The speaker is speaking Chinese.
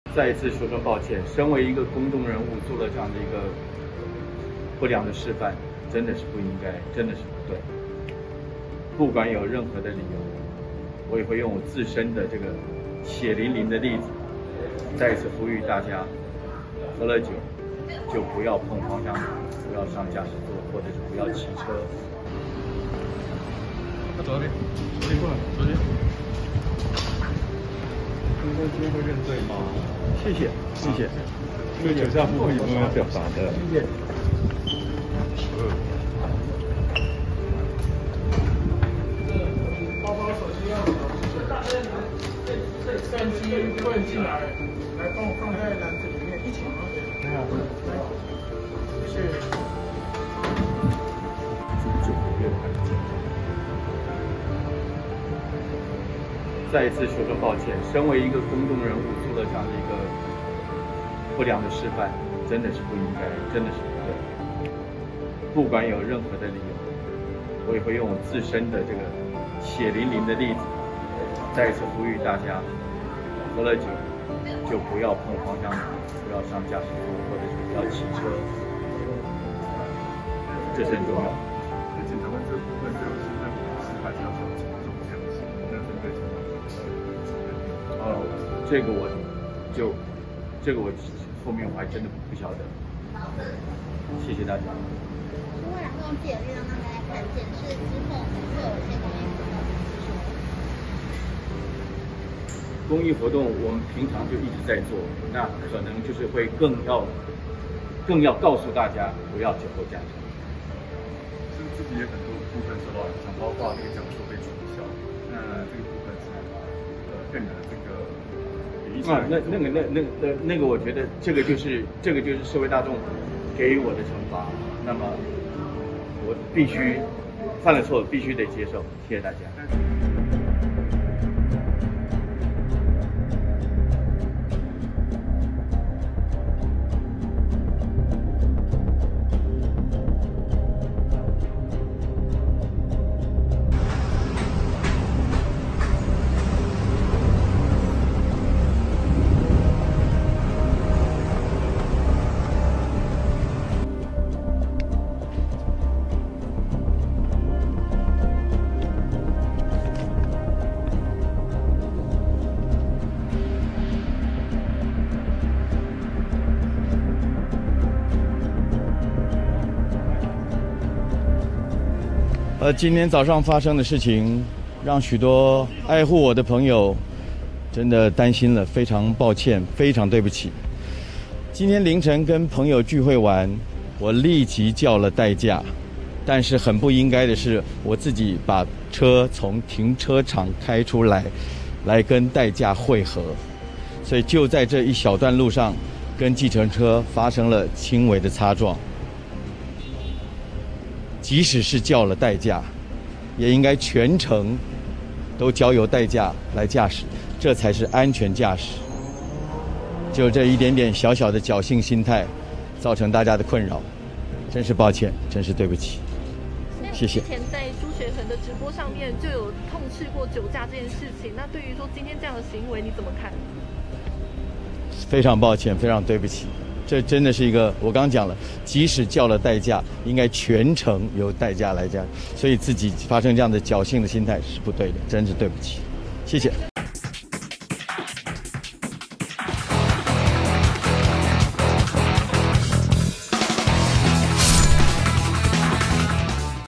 再一次说声抱歉，身为一个公众人物，做了这样的一个不良的示范，真的是不应该，真的是不对。不管有任何的理由，我也会用我自身的这个血淋淋的例子，再一次呼吁大家，喝了酒就不要碰方向盘，不要上驾驶座，或者是不要骑车。 走那边，走过来，走这边。今天会认罪吗？ 谢谢，谢谢。 这个酒驾部分有没有表达的？ 谢谢。 包包、手机要手，相机不能进来，来帮我放在篮子里面，一起拿。谢谢。 酒给我还是再一次说声抱歉，身为一个公众人物，做了这样的一个不良的示范，真的是不应该，真的是不对。不管有任何的理由，我也会用我自身的这个血淋淋的例子，再一次呼吁大家，喝了酒就不要碰方向盘，不要上驾驶座，或者是不要骑车，这是很重要的。 检察官这部分就是认为是还是要从从重量刑，那针对什么？ 这个我后面我还真的不晓得。谢谢大家。 如果然后借力让大家来看检视之后，会有一些公益活动， 我们平常就一直在做，那可能就是会更要告诉大家不要酒后驾驶。 是自己也很多部分受到影响，包括这个讲座被取消，那这个部分是更的这个影响。 那个，我觉得这个就是社会大众给予我的惩罚，那么我必须犯了错，必须得接受。谢谢大家。今天早上发生的事情，让许多爱护我的朋友真的担心了，非常抱歉，非常对不起。今天凌晨跟朋友聚会完，我立即叫了代驾，但是很不应该的是，我自己把车从停车场开出来，来跟代驾会合，所以就在这一小段路上，跟计程车发生了轻微的擦撞。即使是叫了代驾，也应该全程都交由代驾来驾驶，这才是安全驾驶。就这一点点小小的侥幸心态，造成大家的困扰，真是抱歉，真是对不起。谢谢。 之前在朱学恒的直播上面就有痛斥过酒驾这件事情，那对于说今天这样的行为，你怎么看？ 非常抱歉，非常对不起。这真的是一个，我刚刚讲了，即使叫了代驾，应该全程由代驾来驾，所以自己发生这样的侥幸的心态是不对的，真是对不起，谢谢。